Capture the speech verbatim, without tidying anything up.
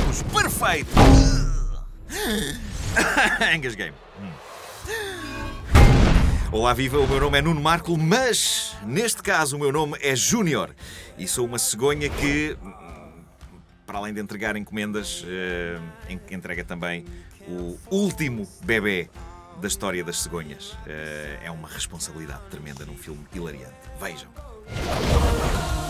Vamos, perfeito! Engasguei-me. Olá, viva, o meu nome é Nuno Marco, mas neste caso o meu nome é Júnior e sou uma cegonha que, para além de entregar encomendas, entrega também o último bebê da história das cegonhas. É uma responsabilidade tremenda num filme hilariante. Vejam.